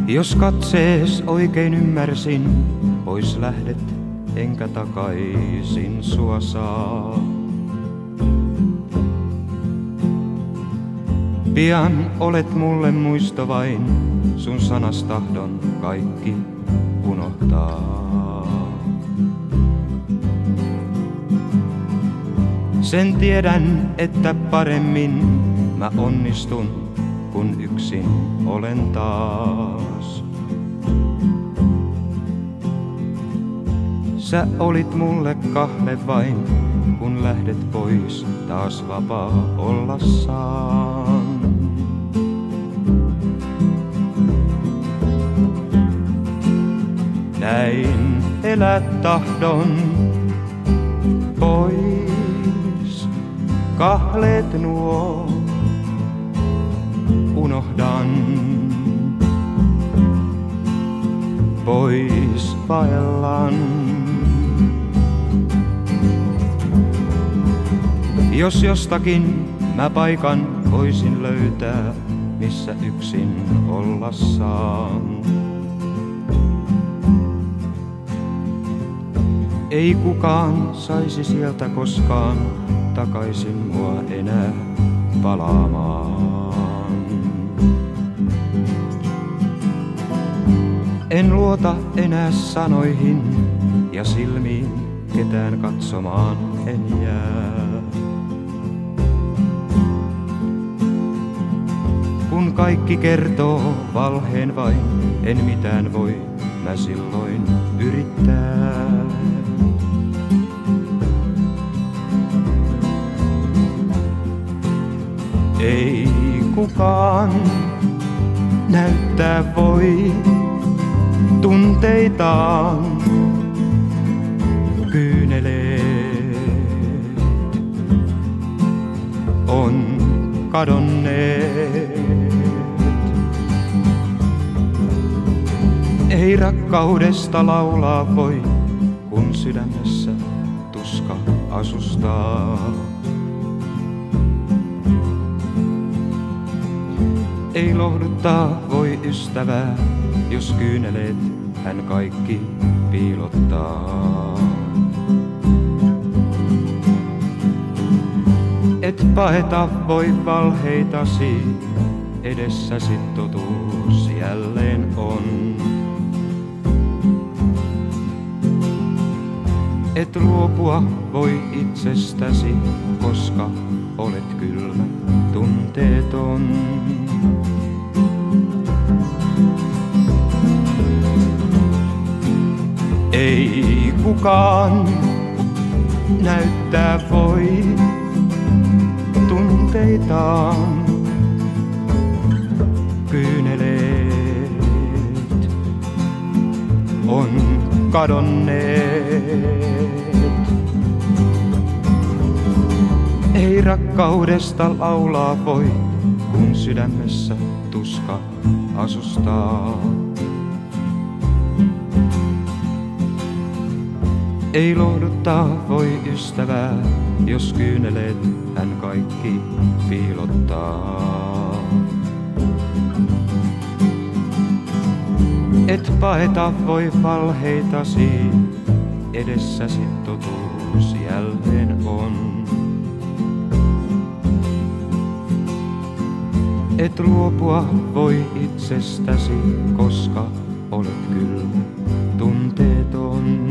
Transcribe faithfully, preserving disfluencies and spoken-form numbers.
Jos katsees oikein ymmärsin, pois lähdet, enkä takaisin sua saa. Pian olet mulle muisto vain, sun sanas tahdon kaikki unohtaa. Sen tiedän, että paremmin mä onnistun, kun yksin olen taas. Sä olit mulle kahve vain, kun lähdet pois, taas vapaa olla saan. Näin elää tahdon pois, kahleet nuo unohdan. Pois vaellan. Jos jostakin mä paikan voisin löytää, missä yksin olla saan. Ei kukaan saisi sieltä koskaan takaisin mua enää palaamaan. En luota enää sanoihin ja silmiin, ketään katsomaan en jää. Kun kaikki kertoo valheen vain, en mitään voi mä silloin yrittää. Ei kukaan näyttää voi tunteitaan, kyyneleet on kadonneet. Ei rakkaudesta laulaa voi, kun sydämessä tuska asustaa. Ei lohduttaa voi ystävää, jos kyyneleet hän kaikki piilottaa. Et paeta voi valheitasi, edessäsi totuus jälleen on. Et luopua voi itsestäsi, koska olet kylmä, tunteeton. Ei kukaan näyttää voi tunteitaan, kyyneleet on kadonneet. Ei rakkaudesta laulaa voi, kun sydämessä tuska asustaa. Ei lohduttaa voi ystävää, jos kyyneleet hän kaikki piilottaa. Et paeta voi valheitasi, edessäsi totuus jälleen on. Et luopua voi itsestäsi, koska olet kylmä, tunteeton.